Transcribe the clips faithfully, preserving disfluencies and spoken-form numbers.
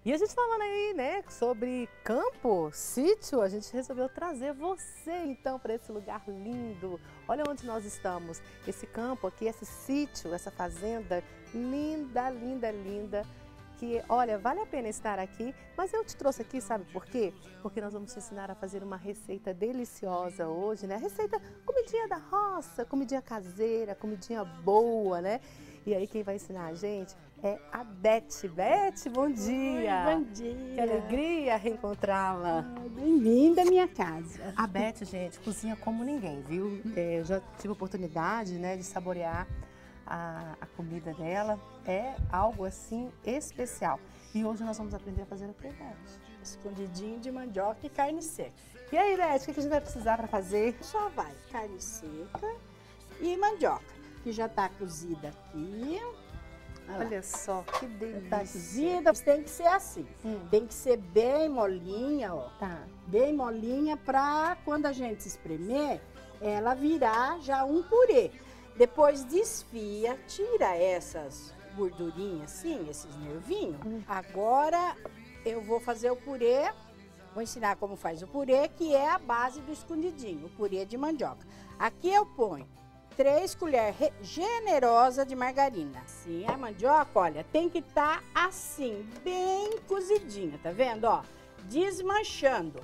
E a gente falando aí, né, sobre campo, sítio, a gente resolveu trazer você então para esse lugar lindo. Olha onde nós estamos. Esse campo aqui, esse sítio, essa fazenda linda, linda, linda. Que, olha, vale a pena estar aqui, mas eu te trouxe aqui, sabe por quê? Porque nós vamos te ensinar a fazer uma receita deliciosa hoje, né? Receita, comidinha da roça, comidinha caseira, comidinha boa, né? E aí quem vai ensinar a gente é a Beth. Beth, bom dia! Oi, bom dia! Que alegria reencontrá-la! Ah, bem-vinda à minha casa. A Beth, gente, cozinha como ninguém, viu? É, eu já tive a oportunidade, né, de saborear A, a comida dela, é algo assim especial. E hoje nós vamos aprender a fazer o que, Beth? Escondidinho de mandioca e carne seca. E aí, Beth, o que a gente vai precisar para fazer? Só vai carne seca e mandioca, que já está cozida aqui. Olha, Olha só, que delícia. tá cozida, tem que ser assim. Hum. Tem que ser bem molinha, ó. Tá. Bem molinha para quando a gente espremer, ela virar já um purê. Depois desfia, tira essas gordurinhas assim, esses nervinhos. Hum. Agora eu vou fazer o purê, vou ensinar como faz o purê, que é a base do escondidinho, o purê de mandioca. Aqui eu ponho três colheres generosas de margarina. Assim, a mandioca, olha, tem que estar assim, bem cozidinha, tá vendo? Ó, desmanchando.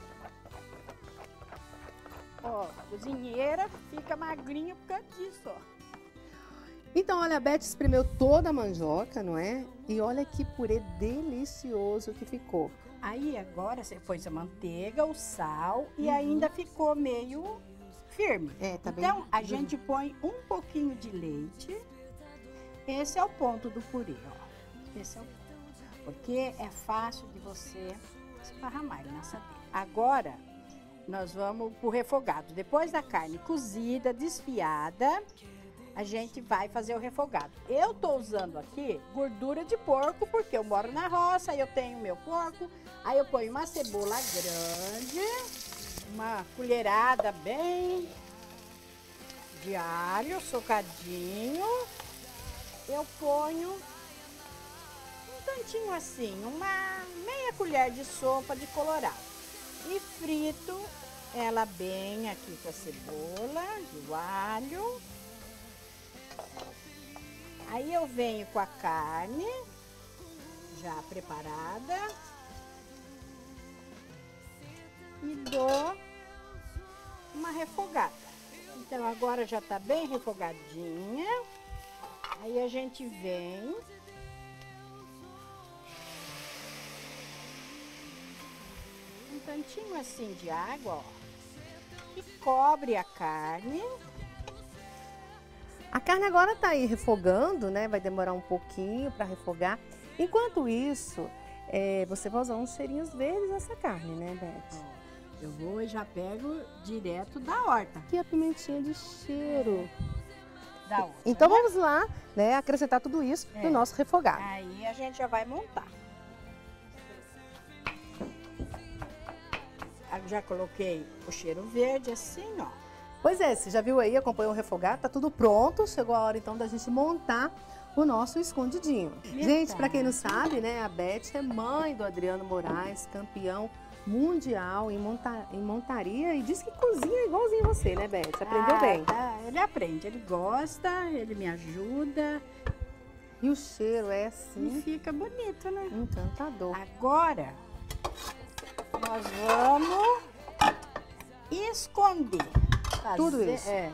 Ó, cozinheira fica magrinha por causa disso, ó. Então, olha, a Beth espremeu toda a mandioca, não é? E olha que purê delicioso que ficou. Aí agora você pôs a manteiga, o sal e uhum. ainda ficou meio firme. É, tá bem. Então, a gente põe um pouquinho de leite. Esse é o ponto do purê, ó. Esse é o ponto. Porque é fácil de você esparramar na assadeira. Agora, nós vamos pro refogado. Depois da carne cozida, desfiada, a gente vai fazer o refogado. Eu tô usando aqui gordura de porco, porque eu moro na roça, eu tenho meu porco. Aí eu ponho uma cebola grande, uma colherada bem de alho socadinho. Eu ponho um tantinho assim, uma meia colher de sopa de colorau. E frito ela bem aqui com a cebola e o alho. Aí eu venho com a carne já preparada e dou uma refogada. Então agora já tá bem refogadinha. Aí a gente vem um tantinho assim de água, ó, e cobre a carne. A carne agora tá aí refogando, né? Vai demorar um pouquinho para refogar. Enquanto isso, é, você vai usar uns cheirinhos verdes nessa carne, né, Beth? Ó, eu vou e já pego direto da horta. Aqui a pimentinha de cheiro. Da horta. Então né? vamos lá, né, acrescentar tudo isso É. no nosso refogado. Aí a gente já vai montar. Eu já coloquei o cheiro verde assim, ó. Pois é, você já viu aí, acompanhou o refogado, tá tudo pronto. Chegou a hora então da gente montar o nosso escondidinho. Verdade. Gente, para quem não sabe, né, a Beth é mãe do Adriano Moraes, campeão mundial em, monta em montaria, e diz que cozinha igualzinho você, né, Beth? Aprendeu ah, bem. Tá. Ele aprende, ele gosta, ele me ajuda. E o cheiro é assim, E fica bonito, né? encantador. Agora, nós vamos esconder. Fazer, Tudo isso. É.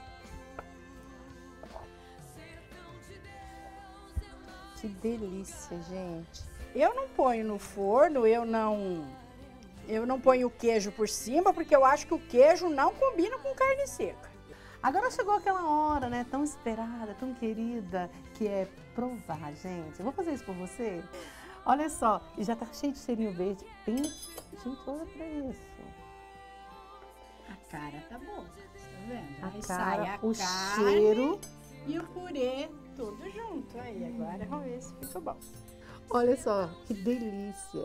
Que delícia, gente. Eu não ponho no forno, eu não, eu não ponho o queijo por cima, porque eu acho que o queijo não combina com carne seca. Agora chegou aquela hora, né, tão esperada, tão querida, que é provar, gente. Eu vou fazer isso por você. Olha só, e já tá cheio de cheirinho verde. Bem... Gente, olha pra isso. A cara tá boa, tá vendo? A Aí cara, sai a o carne cheiro. e o purê tudo junto. Aí agora vamos ver se ficou bom. Olha só, que delícia.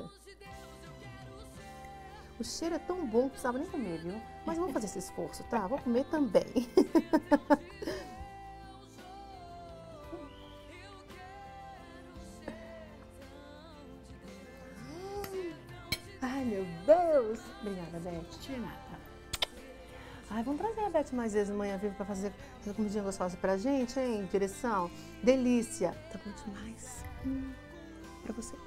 O cheiro é tão bom que precisava nem comer, viu? Mas vamos fazer esse esforço, tá? Vou comer também. Ai, meu Deus. Obrigada, Beth. De nada. Ai, vamos trazer a Beth mais vezes amanhã viva pra fazer uma comidinha gostosa pra gente, hein? Direção. Delícia. Tá bom demais. Hum, pra você.